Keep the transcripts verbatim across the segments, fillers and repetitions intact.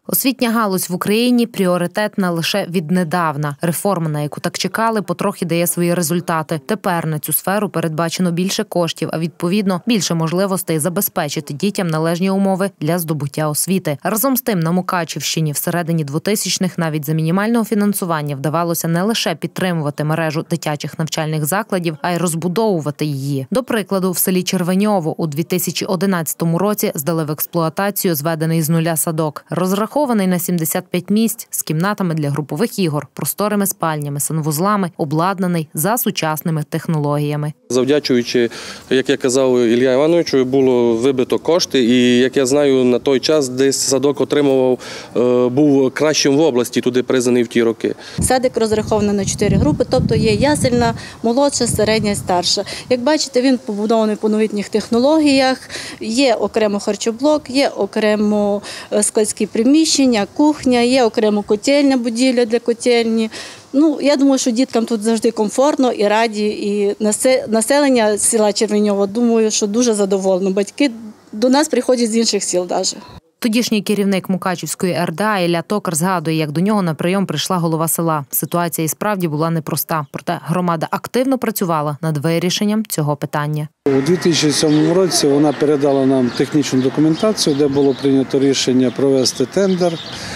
Освітня галузь в Україні пріоритетна лише віднедавна. Реформа, на яку так чекали, потрохи дає свої результати. Тепер на цю сферу передбачено більше коштів, а відповідно більше можливостей забезпечити дітям належні умови для здобуття освіти. Разом з тим, на Мукачівщині всередині двотисячних навіть за мінімального фінансування вдавалося не лише підтримувати мережу дитячих навчальних закладів, а й розбудовувати її. До прикладу, в селі Червеньово у дві тисячі одинадцятому році здали в експлуатацію зведений з нуля садок. Розрахований на сімдесят п'ять місць, з кімнатами для групових ігор, просторими спальнями, санвузлами, обладнаний за сучасними технологіями. Завдячуючи, як я казав Ілля Івановичу, було вибито кошти, і, як я знаю, на той час десь садок отримував, був кращим в області, туди признаний в ті роки. Садик розрахований на чотири групи, тобто є ясельна, молодша, середня і старша. Як бачите, він побудований по новітніх технологіях, є окремо харчоблок, є окремо складські приміщення, кухня, є окремо котельня, будівля для котельні. Ну, я думаю, що діткам тут завжди комфортно і раді, і населення села Червеньово, думаю, що дуже задоволено. Батьки до нас приходять з інших сіл навіть. Тодішній керівник Мукачівської ер де а Ілля Токар згадує, як до нього на прийом прийшла голова села. Ситуація і справді була непроста, проте громада активно працювала над вирішенням цього питання. У дві тисячі сьомому році вона передала нам технічну документацію, де було прийнято рішення провести тендер,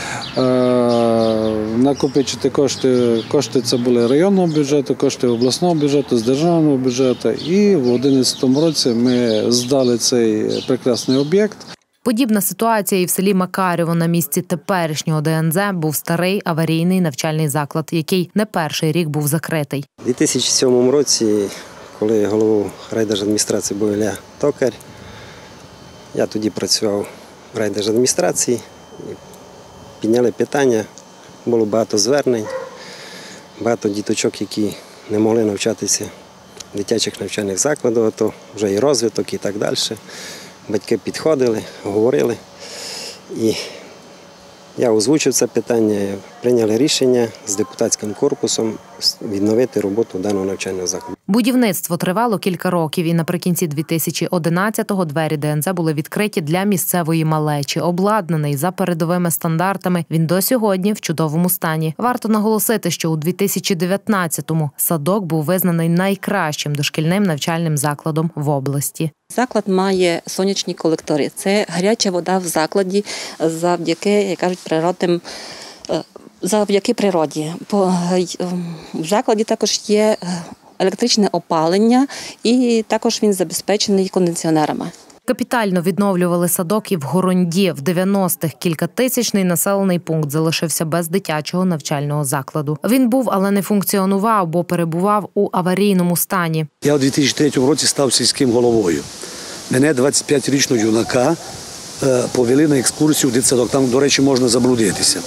накопичити кошти. Кошти це були районного бюджету, кошти обласного бюджету, з державного бюджету. І в дві тисячі одинадцятому році ми здали цей прекрасний об'єкт. Подібна ситуація і в селі Макарєво на місці теперішнього де ен зет був старий аварійний навчальний заклад, який не перший рік був закритий. У дві тисячі сьомому році, коли головою райдержадміністрації був Ілля Токар, я тоді працював в райдержадміністрації, підняли питання, було багато звернень, багато діточок, які не могли навчатися в дитячих навчальних закладах, а то вже і розвиток і так далі. Батьки підходили, говорили, і я озвучив це питання, прийняли рішення з депутатським корпусом відновити роботу даного навчального закладу. Будівництво тривало кілька років, і наприкінці дві тисячі одинадцятого двері де ен зет були відкриті для місцевої малечі. Обладнаний за передовими стандартами, він до сьогодні в чудовому стані. Варто наголосити, що у дві тисячі дев'ятнадцятому садок був визнаний найкращим дошкільним навчальним закладом в області. Заклад має сонячні колектори. Це гаряча вода в закладі завдяки, як кажуть, природним, завдяки природі. В закладі також є електричне опалення і також він забезпечений кондиціонерами. Капітально відновлювали садок і в Горонді. В дев'яностих кількатисячний населений пункт залишився без дитячого навчального закладу. Він був, але не функціонував, бо перебував у аварійному стані. Я у дві тисячі третьому році став сільським головою. Мене, двадцятип'ятирічного юнака, повели на екскурсію в дитсадок. Там, до речі, можна заблудитися.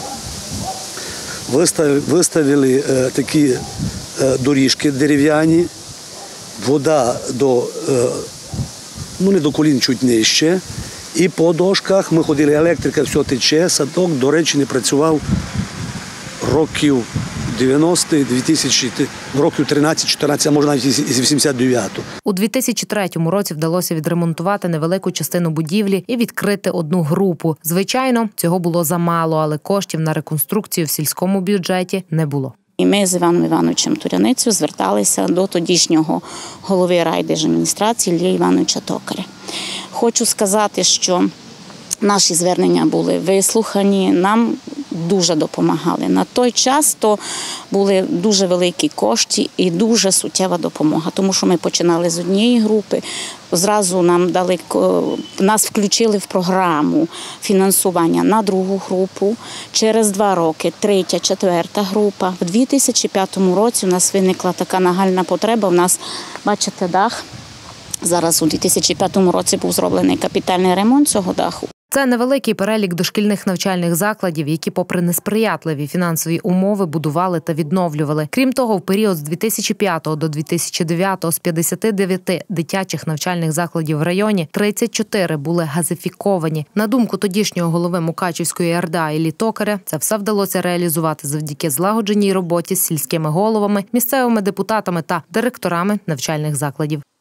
Виставили такі доріжки дерев'яні, вода до... ну не до колін, чуть нижче. І по дошках ми ходили, електрика, все тече. Садок, до речі, не працював років дев'яностих, дві тисячі, років тринадцять-чотирнадцять, а може навіть із вісімдесят дев'ятого. У дві тисячі третьому році вдалося відремонтувати невелику частину будівлі і відкрити одну групу. Звичайно, цього було замало, але коштів на реконструкцію в сільському бюджеті не було. І ми з Іваном Івановичем Туряницею зверталися до тодішнього голови райдержадміністрації Іллі Івановича Токаря. Хочу сказати, що наші звернення були вислухані, нам дуже допомагали. На той час то були дуже великі кошти і дуже суттєва допомога, тому що ми починали з однієї групи, зразу нам дали, нас включили в програму фінансування на другу групу, через два роки третя, четверта група. В дві тисячі п'ятому році у нас виникла така нагальна потреба, у нас, бачите, дах. Зараз у дві тисячі п'ятому році був зроблений капітальний ремонт цього даху. Це невеликий перелік дошкільних навчальних закладів, які попри несприятливі фінансові умови будували та відновлювали. Крім того, в період з дві тисячі п'ятого до дві тисячі дев'ятого з п'ятдесяти дев'яти дитячих навчальних закладів в районі тридцять чотири були газифіковані. На думку тодішнього голови Мукачівської ер де а Іллі Токаря, це все вдалося реалізувати завдяки злагодженій роботі з сільськими головами, місцевими депутатами та директорами навчальних закладів.